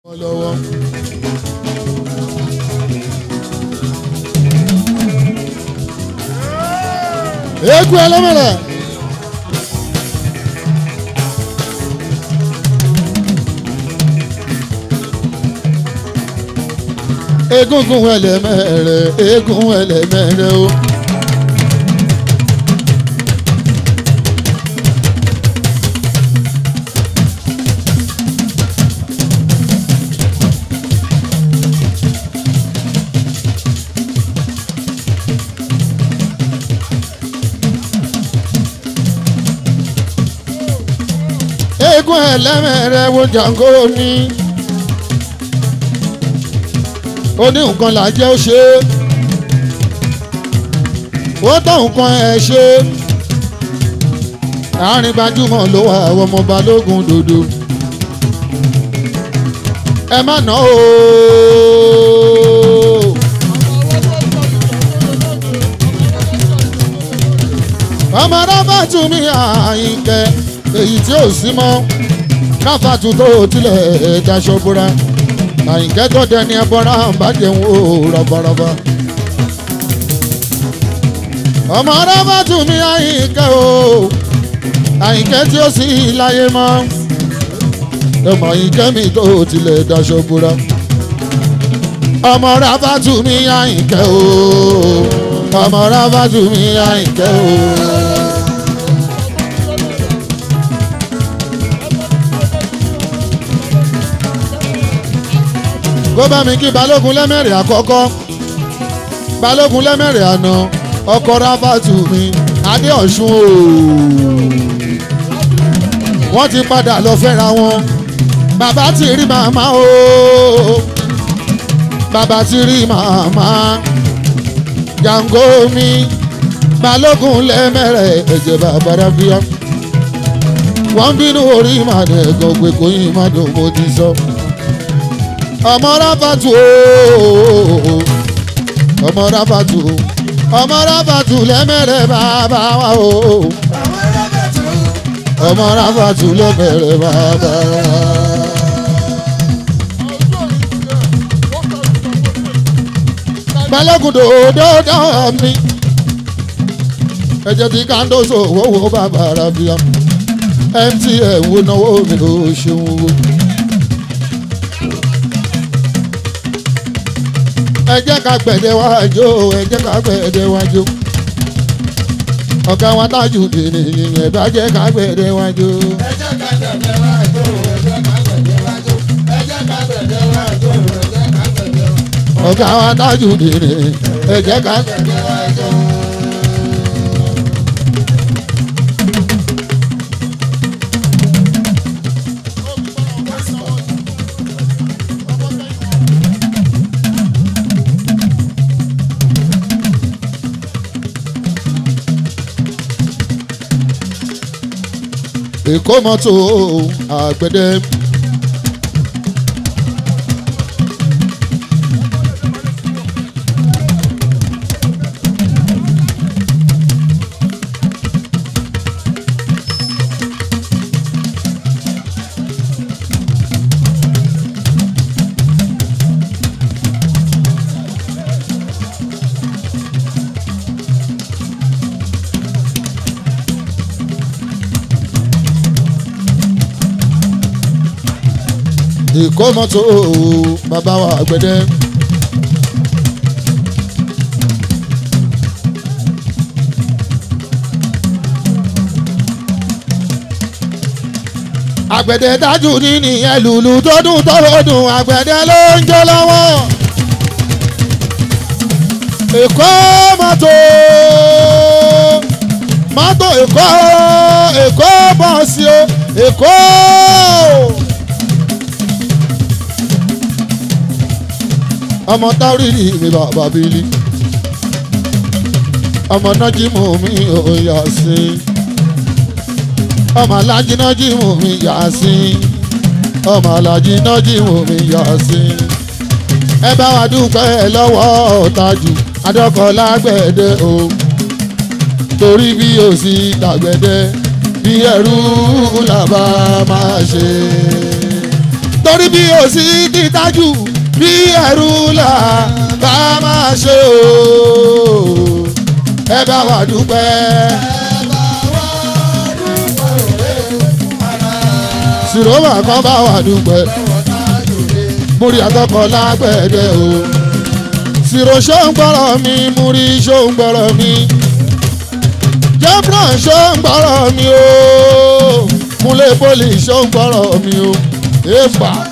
Eku ẹlẹ́mẹ̀rẹ̀. Egungun ẹlẹ́mẹ̀rẹ̀, egun ẹlẹ́mẹ̀rẹ̀ o. Egun ẹlẹ́mẹ̀rẹ̀ wo Jango ní. Ó ní nǹkan là jẹ́ ó ṣe é. Ó tán nǹkan ẹ̀ ṣe. Àárín gbajúmọ̀ ló wà àwọn ọmọ Balógun dòdò. Ẹ má nà ó. Ọmọ rábà tún mi Àyìnkẹ́. Èyí tí ò sí mọ́ káfàtú tó tilẹ̀ daṣọ bóra Àyìnkẹ́ tó dẹni ẹbọra bá jẹun ó rọ̀bọ̀rọ̀bọ̀. Ọmọ rábà tún mi Àyìnkẹ́ o Àyìnkẹ́ tí ó sì láyé mọ́ ọmọ Àyìnkẹ́ mi tó tilẹ̀ daṣọ bóra. Ọmọ rábà tún mi Àyìnkẹ́ o ọmọ rábà tún mi Àyìnkẹ́ o. Kó bá mi kí Balógun lẹ́mẹ̀rẹ̀ àkọ́kọ́ Balógun lẹ́mẹ̀rẹ̀ àná ọkọ Ráfátù mi Adéọ̀ṣun o. Wọ́n ti padà lọ fẹ́ra wọn. Bàbá ti rí màmá o bàbá ti rí màmá Jango mi Balógun lẹ́mẹ̀rẹ̀ ẹ̀jẹ̀ bàbá rábíà. Wọ́n bínú orí màdẹ̀gàn pé kò yín má dùn mo ti sọ. Ọmọ Ráfátù ooo ọmọ Ráfátù ọmọ Ráfátù lẹ́mẹ̀rẹ̀ bàbá wa ooo ọmọ Ráfátù lẹ́mẹ̀rẹ̀ bàbá wa. Balógun dòdò dán mi ẹ̀jẹ̀ tí Kándoso owó bàbá rábíà MTN wo náwó mi ò ṣeun wo. Ẹ jẹ́ ká gbẹ̀dẹ̀ wájú ẹ jẹ́ ká gbẹ̀dẹ̀ wájú ọ̀gá wa tájú dèrè ẹ bá jẹ́ ká gbẹ̀dẹ̀ wájú. Ẹ jẹ́ ká gbẹ̀dẹ̀ wájú ẹ jẹ́ ká gbẹ̀dẹ̀ wájú ẹ jẹ́ ká gbẹ̀dẹ̀ wájú ẹ jẹ́ ká gbẹ̀dẹ̀ wájú. Ọ̀gá wa tájú dèrè ẹ jẹ́ ká gbẹ̀dẹ̀ wájú. Èkó mọ́tò àgbẹ̀dẹ. Èkó mọ́tò bàbá wa àgbẹ̀dẹ. Àgbẹ̀dẹ dájú ní nìyẹn lùlù tó dùn tó dùn àgbẹ̀dẹ ló ń jó lọ́wọ́. Èkó mọ́tò mọ́tò Èkó Èkó bọ́ọ̀sì o Èkó. Ọmọ Táórìrì mi bàbá Bílí ọmọ Nájímù mi ò Yásìn ọmọ Alájí Nájímù mi Yásìn ọmọ Alájí Nájímù mi Yásìn. Ẹ bá wa dúpẹ́ lọ́wọ́ Tájù adọ́kọ̀ lágbẹ̀dẹ o torí bí o sì dàgbẹ̀dẹ bí ẹrú làbá máa ṣe. torí bí o sì dídájú bí ẹrú là bá máa ṣe o ẹ bá wa dúpẹ́. sìrọ́wà kan bá wa dúpẹ́ múri àtọkọ lágbẹ̀dẹ o sìrò ṣó ń gbọ́rọ̀ mi múri ṣó ń gbọ́rọ̀ mi jẹ́fúrán ṣó ń gbọ́rọ̀ mi o múlẹ̀ pólì ṣó ń gbọ́rọ̀ mi o èèpà.